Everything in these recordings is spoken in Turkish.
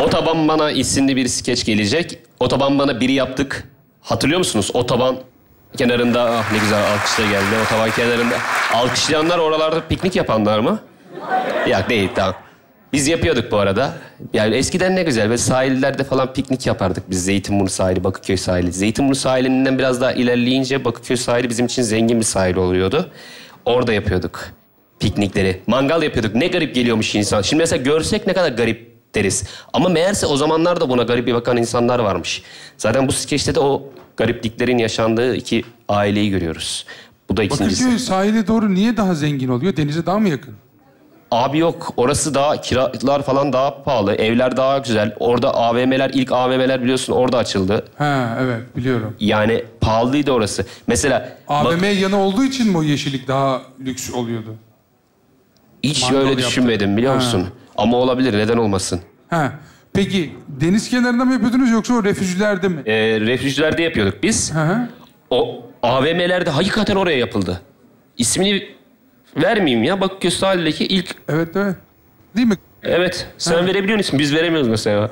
Otoban Bana isimli bir skeç gelecek. Otoban Bana biri yaptık. Hatırlıyor musunuz? Otoban kenarında, ah ne güzel alkışlar geldi. Otoban kenarında. Alkışlayanlar oralarda piknik yapanlar mı? Ya değil, tamam. Biz yapıyorduk bu arada. Yani eskiden ne güzel ve sahillerde falan piknik yapardık biz. Zeytinburnu sahili, Bakırköy sahili. Zeytinburnu sahilinden biraz daha ilerleyince Bakırköy sahili bizim için zengin bir sahil oluyordu. Orada yapıyorduk piknikleri. Mangal yapıyorduk. Ne garip geliyormuş insan. Şimdi mesela görsek ne kadar garip deriz. Ama meğerse o zamanlarda buna garip bir bakan insanlar varmış. Zaten bu skeçte de o garipliklerin yaşandığı iki aileyi görüyoruz. Bu da ikincisi. Bakırköy sahile doğru niye daha zengin oluyor? Denize daha mı yakın? Abi yok, orası daha, kiralar falan daha pahalı, evler daha güzel. Orada AVM'ler, ilk AVM'ler biliyorsun orada açıldı. Ha evet, biliyorum. Yani pahalıydı orası. Mesela... AVM yanı olduğu için mi o yeşillik daha lüks oluyordu? Hiç Mangal öyle yaptık. düşünmedim biliyor musun? Ama olabilir, neden olmasın? Ha. Peki deniz kenarında mı yapıyordunuz yoksa o refüjlerde mi? Refüjlerde yapıyorduk biz. Hı hı. O AVM'lerde hakikaten oraya yapıldı. İsmini vermeyeyim ya. Bakırköy sahildeki ilk... Evet evet. Değil mi? Evet. Sen verebiliyor musun? Biz veremiyoruz mesela.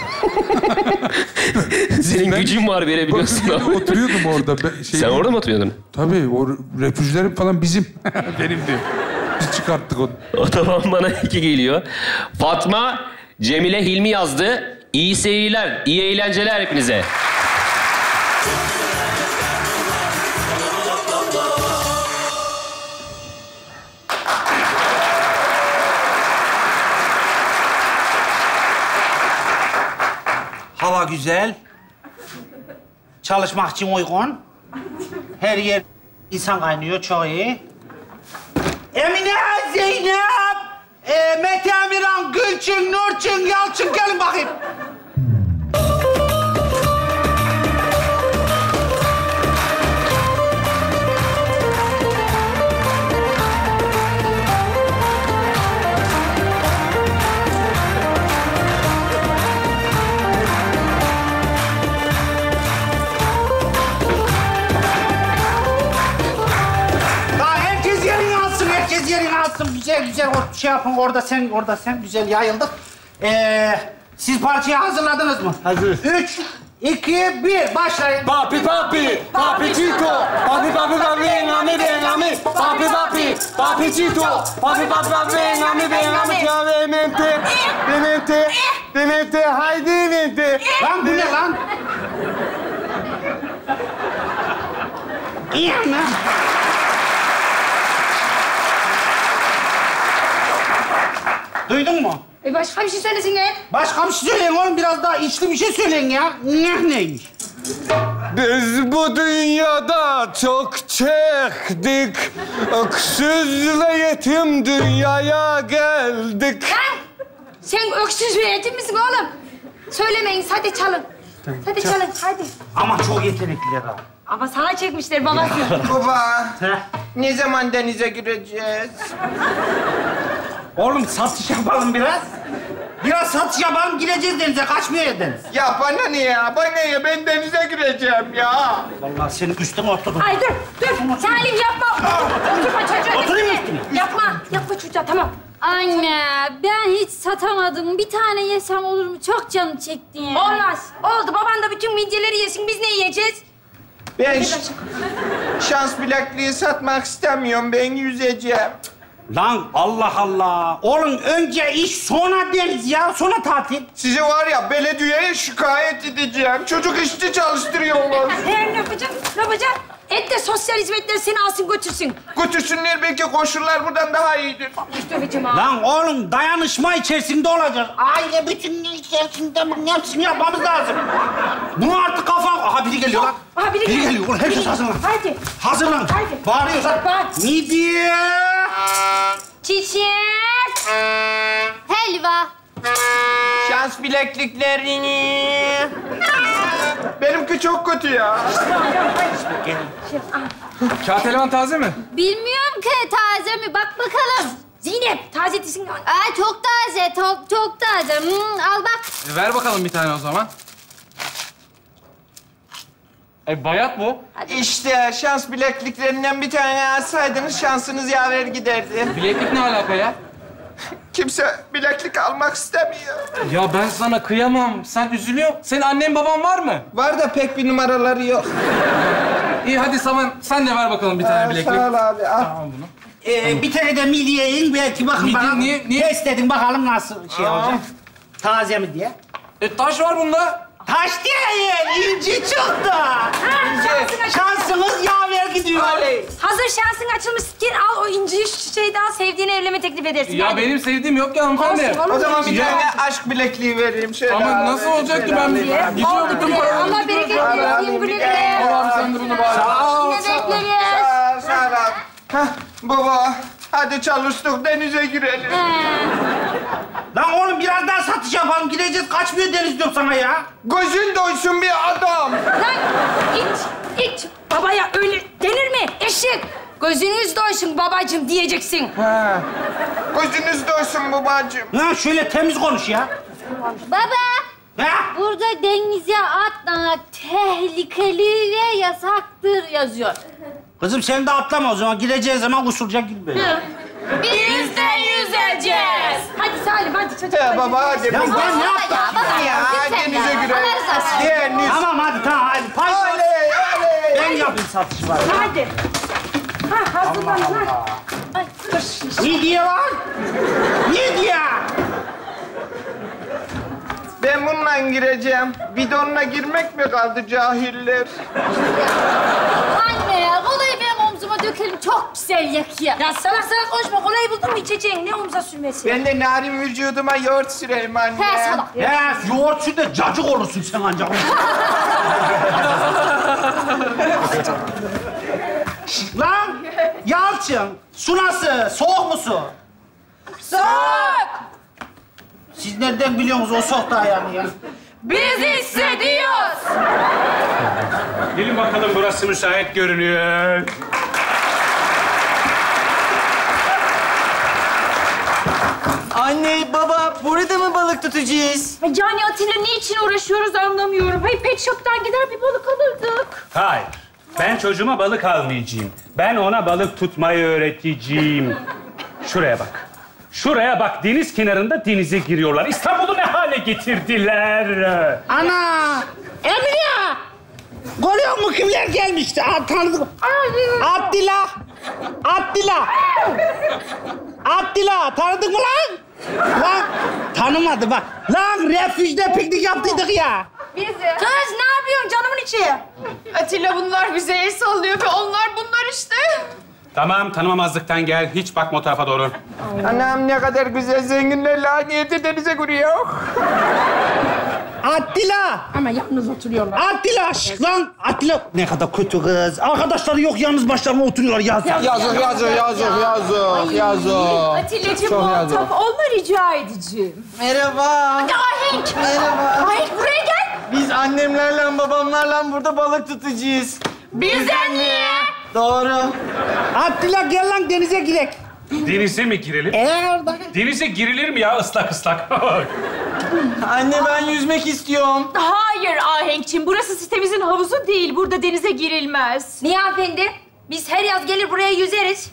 Senin gücün var, verebiliyorsun. Bakırköy'de oturuyordum orada. Sen orada mı oturuyordun? Tabii. O refüjlerim falan bizim. Benim diyor. Biz çıkarttık onu. Otoban Bana 2 geliyor. Fatma, Cemile, Hilmi yazdı. İyi seyirler, iyi eğlenceler hepinize. Hava güzel. Çalışmak için uygun. Her yer insan kaynıyor, çok iyi. Emine, Zeynep, Mete Emirhan, Gülçin, Nurçin, Yalçın gelin bakayım. Güzel güzel şey yapın, orada sen güzel yayıldık. Siz parçayı hazırladınız mı? Hazır. 3, 2, 1, başlayın. Papi papi, papi chico, papi papi papi, benami benami, papi papi, papi chico, papi papi papi, benami benami, suavemente, demente, demente, haydi demente. Lan bu ne lan? İyi mi? Duydun mu? Başka bir şey söylesin ya. Başka bir şey söyleyin oğlum. Biraz daha içli bir şey söyleyin ya. Neymiş? Biz bu dünyada çok çektik, öksüz ve yetim dünyaya geldik. Lan! Sen öksüz bir yetim misin oğlum? Söylemeyin, hadi çalın. Hadi çalın, hadi. Ama çok yetenekliler ha. Ama sana çekmişler babası. Baba, Heh. ne zaman denize gireceğiz? Oğlum satış yapalım biraz. Biraz satış yapalım, gireceğiz denize. Kaçmıyor ya deniz. Ya bana ne ya? Bana ne? Ben denize gireceğim ya. Vallahi senin üstüne oturdum. Ay dur. Salim yapma. Oturma çocuğa. Oturayım üstüne. Yapma çocuğa, tamam. Anne, ben hiç satamadım. Bir tane yesem olur mu? Çok canım çekti ya. Olmaz. Oldu. Baban da bütün midyeleri yesin. Biz ne yiyeceğiz? Ben şans bilekliği satmak istemiyorum. Ben yüzeceğim. Lan Allah Allah. Oğlum önce iş, sonra deniz ya. Sonra tatil. Sizi var ya belediyeye şikayet edeceğim. Çocuk işçi çalıştırıyorlar. Ne yapacaksın? Ne yapacaksın? Et de sosyal hizmetler seni alsın götürsün. Götürsünler, belki koşullar buradan daha iyidir. Lan oğlum dayanışma içerisinde olacağız. Aile bütünlüğü içerisinde hepsini yapmamız lazım. Bunu artık kafa... Aha biri geliyor lan. Aha biri geliyor. Oğlum herkes hazırlan. Hadi. Hazırlan. Hadi. Bağırıyoruz hadi. Bağır. Midye. Çiçek. Helva. Şans bilekliklerini. Benimki çok kötü ya. Kağıt eleman taze mi? Bilmiyorum ki taze mi? Bak bakalım. Zeynep, taze desin. Aa, çok taze, çok taze. Al bak. Ver bakalım bir tane o zaman. Bayat bu. İşte şans bilekliklerinden bir tane alsaydınız şansınız yaver giderdi. Bileklik ne alaka ya? Kimse bileklik almak istemiyor. Ya ben sana kıyamam. Sen üzülüyorsun. Senin annen baban var mı? Var da pek bir numaraları yok. İyi hadi Saman sen de ver bakalım bir tane bileklik. Sağ ol abi. Al. Al bunu. Bir tane de midye yiyin. Belki bakın Midye, bana. niye? Test edin bakalım nasıl şey olacak. Taze mi diye. Taş var bunda. Taş değil, inci çıktı. Şansınız yaver gidiyor. Hazır şansın açılmışken al o inciyi şeyden sevdiğine evlenme teklif edersin. Ya Hadi. benim sevdiğim yok ya hanımefendi. Olsun, O zaman bir Ya. tane aşk bilekliği vereyim. Şöyle Ama abi, nasıl olacak ki şöyle ben abi. gidiyorum Oldu bütün bile. paraları. Allah bereket versin. Güle güle. Al abi sen de bunu bari. Yine bekleriz. Sağ ol abi. Hah, baba. Hadi çalıştık, denize girelim. Lan oğlum biraz daha satış yapalım. Gideceğiz. Kaçmıyor deniz diyorum sana ya. Gözün doysun bir adam. Lan iç. Babaya öyle denir mi? Eşek. Gözünüz doysun babacığım diyeceksin. Ha. Gözünüz doysun babacığım. Ha şöyle temiz konuş ya. Baba. Ha? Burada denize atlamak tehlikeli ve yasaktır yazıyor. Kızım sen de atlama o zaman. Gireceğin zaman usulacak gibi böyle. Biz de yüzeceğiz. Hadi Salim hadi çocuk. Ya baba hadi. Ya ben ne yaptım? Ya denize girelim. Deniz. Tamam hadi tamam hadi. Pay ver. Oley oley. Ben yapayım satışı var. Hadi. Ha hazırlan. Ay dur. Midye var. Midye. Ben bununla gireceğim. Bidonla girmek mi kaldı cahiller? Anne ya kolayı benim omzuma dökelim çok güzel yakıyor. Ya salak konuşma kolayı buldun mu içeceğin ne omza sürmesi? Ben de narin vücuduma yoğurt süreyim anne. He salak. Ya yoğurt sür de cacık olursun sen ancak. Lan Yalçın, su nasıl? Soğuk mu su? Soğuk. Siz nereden biliyorsunuz o soğuk da yani ya? Biz hissediyoruz. Gelin bakalım burası müsait görünüyor. Anne, baba, burada mı balık tutacağız? Yani Atilla niçin uğraşıyoruz anlamıyorum. Hayır pet shop'tan gider bir balık alırdık. Hayır. Ben çocuğuma balık almayacağım. Ben ona balık tutmayı öğreteceğim. Şuraya bak. Şuraya bak. Deniz kenarında denize giriyorlar. İstanbul'u ne hale getirdiler? Ana! Emine! Görüyor musun kimler gelmişti? Aa, tanıdık. Abdillah! Abdillah! Abdillah! Tanıdın mı lan? Lan tanımadı bak. Lan refüjde piknik yaptıydık ya. Kız ne yapıyorsun canımın içi? Atilla bunlar bize el sallıyor ve onlar bunlar işte. Tamam, tanımamazlıktan gel. Hiç bakma o tarafa doğru. Anam ne kadar güzel zenginler laniyeti denize giriyor. Attila! Ama yalnız oturuyorlar. Attila! Şşt lan! Attila! Ne kadar kötü kız. Arkadaşları yok yalnız başlarına oturuyorlar yazık. Yazık. Atilla'cığım Çok muhatap olma rica edeceğim. Merhaba. Ahenk! Merhaba. Ahenk buraya gel. Biz annemlerle, babamlarla burada balık tutacağız. Bizden niye? Doğru. Attila gel lan denize girek. Denize mi girelim? Orada. Denize girilir mi ya ıslak ıslak? Anne, ben yüzmek istiyorum. Hayır Ahenk'ciğim, burası sitemizin havuzu değil. Burada denize girilmez. Niye hanımefendi? Biz her yaz gelir buraya yüzeriz.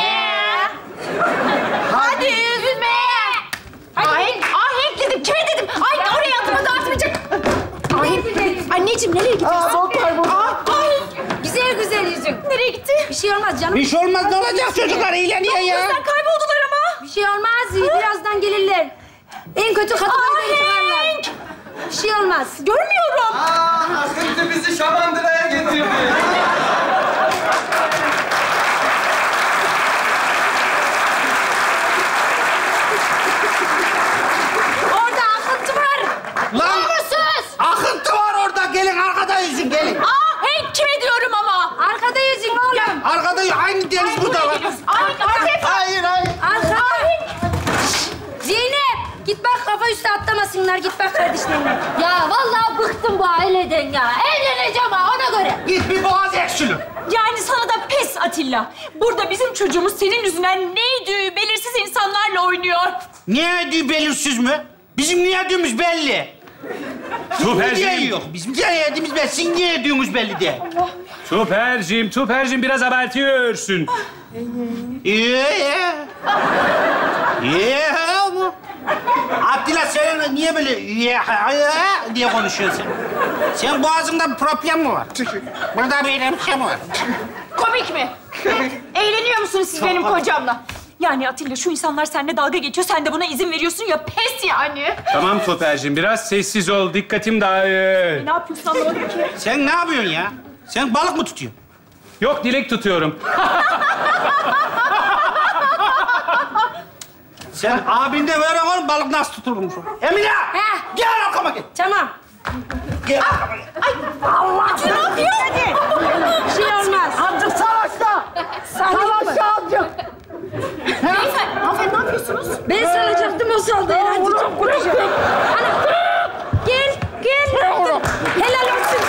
Hadi yüzmeye. Ahenk dedim. Kime dedim? Ay oraya atma dağıtmayacak. Anneciğim nereye gidiyorsun? Ahenk. Güzel güzel yüzün. Nereye gitti? Bir şey olmaz canım. Bir şey olmaz ne olacak çocuklar eğleniyor ya. Kızlar kayboldular ama. Bir şey olmaz. Birazdan gelirler. En kötü katılmayı çıkarlar. Bir şey olmaz. Görmüyorum. Akıntı bizi Şamandıra'ya getirdi. Orada akıntı var. Lan Sus. akıntı var orada. Gelin arkada yüzün gelin. Ahenk kime diyorum ama? Arkada yüzün oğlum. Arkada aynı deniz burada var. Ahenk arkaya. Hayır. Arkada. Zeynep. Git bak kafa üstü atlamasınlar. Git bak kardeşlerine. Ya vallahi bıktım bu aileden ya. Evleneceğim ha ona göre. Git bir boğaz ekşülü. Yani sana da pes Atilla. Burada bizim çocuğumuz senin yüzünden neydi belirsiz insanlarla oynuyor. Niye yediği belirsiz mi? Bizim niye yediğimiz belli. Niye yok? Bizim niye yediğimiz belli. Sizin niye yediğiniz belli değil. Tupercim biraz abartıyorsun. İyi. Atilla sen niye böyle diye konuşuyorsun? Senin boğazında bir problem mi var? Burada böyle bir şey mi var? Komik mi? Eğleniyor musunuz siz benim kocamla? Yani Atilla şu insanlar seninle dalga geçiyor. Sen de buna izin veriyorsun ya. Pes yani. Tamam Toper'cim biraz sessiz ol. Dikkatim dağılır. Ne yapıyorsun anlamadım ki. Sen ne yapıyorsun ya? Sen balık mı tutuyorsun? Yok dilek tutuyorum. Sen abinde böyle var balık nasıl tutulmuş? Emine! Gel arkama gel. Tamam. Gel arkama gel. Allah! Ne yapıyor? Hadi. Bir şey olmaz. Azıcık savaşta. Savaşta azıcık. Beyefendi, hanımefendi ne yapıyorsunuz? Ben salacaktım o saldı herhalde. Çok konuşacağım. Ana! Gel, gel. Helal olsun sana. Helal olsun.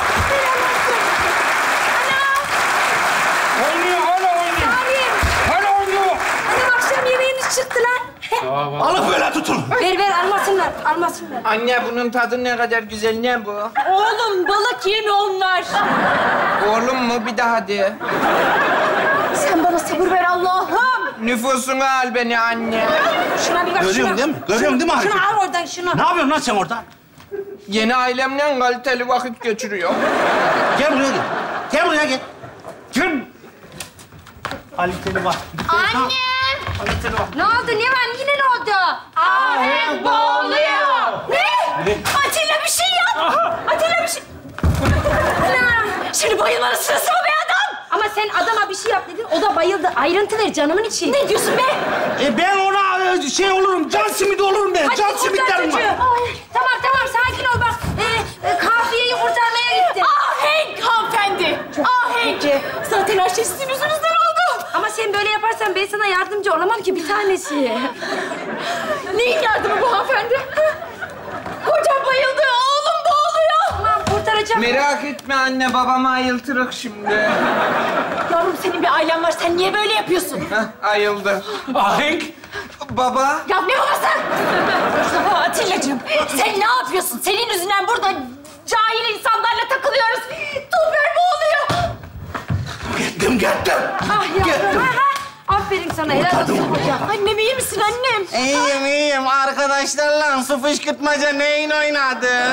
Ana! Oynuyor, hala oynuyor. Salim. Hala oynuyor. Anam akşam yemeğimiz çıktı lan. Balık böyle tutulur. Ver, almasınlar, almasınlar. Anne bunun tadı ne kadar güzel, ne bu? Oğlum balık yemi onlar. Oğlum mu? Bir daha de. Sen bana sabır ver Allah'ım. Nüfusunu al beni anne. Şuna bir bak, Görüyorsun şuna. değil mi? Görüyorsun değil mi Şunu hareketi? al oradan, şunu. Ne yapıyorsun lan sen orada? Yeni ailemle kaliteli vakit geçiriyor. Gel buraya gel. Gel buraya gel. Gel. Kaliteli bak. Anne! Kaliteli bak. Ne oldu? Ne var? Yine ne oldu? Ahenk boğuluyor. Ne? Atilla bir şey yap. Atilla bir şey... Şimdi bayılmanın sırası mı be adam? Ama sen adama bir şey yap dedin, o da bayıldı. Ayrıntı ver canımın içi. Ne diyorsun be? Ben ona şey olurum, can simidi olurum ben. Hadi Can kurtar simitlerim çocuğu. var. Tamam, sakin ol bak. Kafiyeyi kurtarmaya gitti. Ahenk hanımefendi. Ahenk. Zaten her şey sizin yüzünüzden oldu. Ama sen böyle yaparsan ben sana yardımcı olamam ki bir tanesi. Neyin yardımı bu hanımefendi? Kocam bayıldı, oğlum boğuluyor. Tamam, kurtaracağım. Merak etme anne, babamı ayıltırık şimdi. Yavrum senin bir ailen var, sen niye böyle yapıyorsun? Heh, ayıldı. Ahenk. Baba. Ya ne babası? Atilla'cığım, sen ne yapıyorsun? Senin yüzünden burada cahil insanlarla takılıyoruz. Tuğber boğuluyor. Gittim. Ah yavrum, aferin sana, helal olsun hocam. Annem iyi misin annem? İyiyim. Arkadaşlarla su fışkırtmaca neyin oynadık?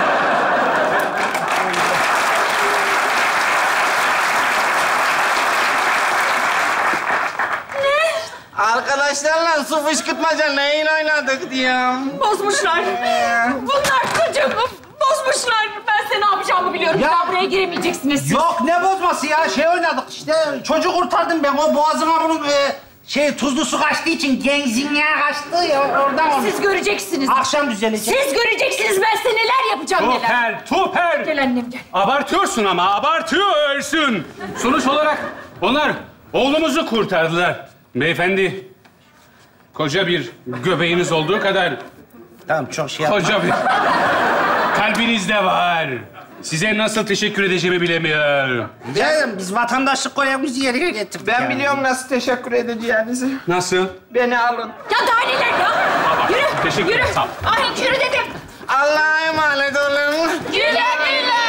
Arkadaşlarla su fışkırtmaca neyin oynadık diyorum. Bozmuşlar. Bunlar çocuğumu bozmuşlar. Ben size ne yapacağımı biliyorum. Ya- Ya. Buraya giremeyeceksiniz siz. Yok ne bozması ya, şey oynadık işte. Çocuk kurtardım ben, o boğazıma bunun tuzlu su kaçtığı için genzinliğe kaçtı ya, oradan olmuş. Siz göreceksiniz. Akşam düzelecek. Siz göreceksiniz ben size neler yapacağım neler. Toper. Gel annem gel. Abartıyorsun ama, abartıyorsun. Sonuç olarak onlar oğlumuzu kurtardılar. Beyefendi, koca bir göbeğiniz olduğu kadar Tamam, çok şey yapma. koca bir kalbiniz de var. Size nasıl teşekkür edeceğimi bilemiyorum. Canım, biz vatandaşlık görevimizi yerine getirdik. Ben yani. biliyorum nasıl teşekkür edeceğinizi. Nasıl? Beni alın. Ya daha neler ya? Yürü. Teşekkür Yürü. ederim, sağ ol. Ahenk yürü dedim. Allah'a emanet olun. Güle güle.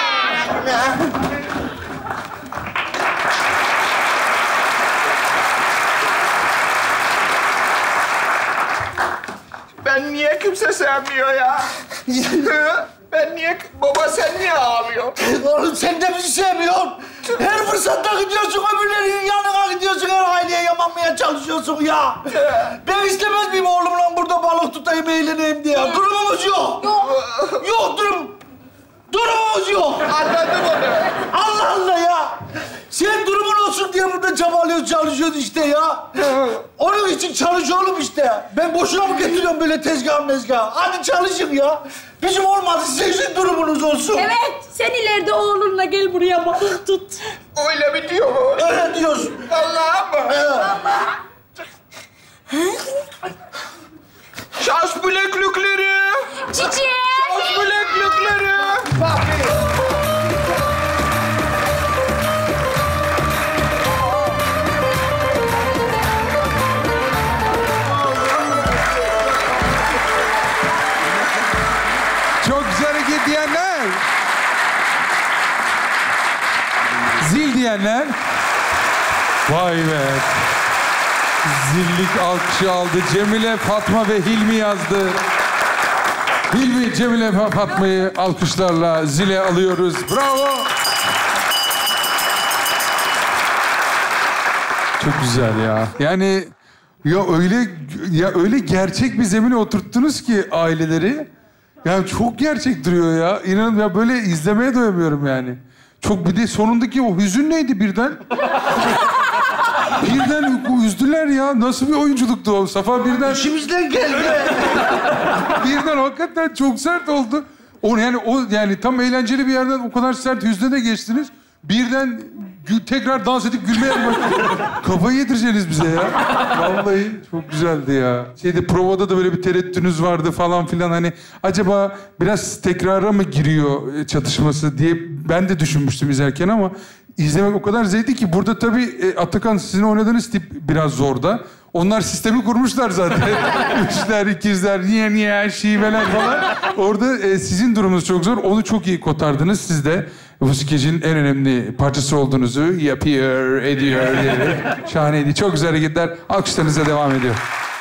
Ben niye kimse sevmiyor ya? Ben niye... Baba sen niye ağlıyorsun? Oğlum sen de bizi sevmiyorsun. Her fırsatta gidiyorsun, öbürlerinin yanına gidiyorsun, her aileye yamanmaya çalışıyorsun ya. Ben istemez miyim oğlumla burada balık tutayım, eğleneyim diye? Durumumuz yok. Yok durumumuz yok. Anladım onu. Allah Allah ya. Sen durumun olsun diye burada çabalıyorsun, çalışıyorsun işte ya. Onun için çalış oğlum işte. Ben boşuna mı getiriyorum böyle tezgah? Hadi çalışın ya. Bizim olmadı, sizin durumunuz olsun. Evet, sen ileride oğlunla gel buraya balık tut. Öyle mi diyor o? Öyle diyorsun. Allah'a mı? Şans bileklikleri. Cici. Şans bileklikleri. Çok güzel hareket diyenler. Zil diyenler. Vay be. Zillik alkışı aldı. Cemile, Fatma ve Hilmi yazdı. Hilmi, Cemile, Fatma'yı alkışlarla zile alıyoruz. Bravo. Çok güzel ya. Yani öyle gerçek bir zemine oturttunuz ki aileleri. Yani çok gerçek duruyor ya. İnanın ya, böyle izlemeye doyamıyorum yani. Çok, bir de sonundaki o hüzün neydi birden? Birden üzdüler ya. Nasıl bir oyunculuktu o? Safa birden... İşimizden geldi. Birden hakikaten çok sert oldu. Yani tam eğlenceli bir yerden o kadar sert hüzne de geçtiniz. Birden tekrar dans edip gülmeye başladınız. Kafayı yedireceksiniz bize ya. Vallahi çok güzeldi ya. Provada da böyle bir tereddütünüz vardı falan filan. Hani acaba biraz tekrara mı giriyor çatışması diye ben de düşünmüştüm izlerken ama izlemek o kadar zevkli ki. Burada tabii Atakan, sizin oynadığınız tip biraz zor da. Onlar sistemi kurmuşlar zaten. Üçler, ikizler, niye, şiveler falan. Orada sizin durumunuz çok zor. Onu çok iyi kotardınız siz de. Bu skecin en önemli parçası olduğunuzu yapıyor, ediyor. Şahaneydi. Çok güzel hareketler. Alkışlarınıza devam ediyor.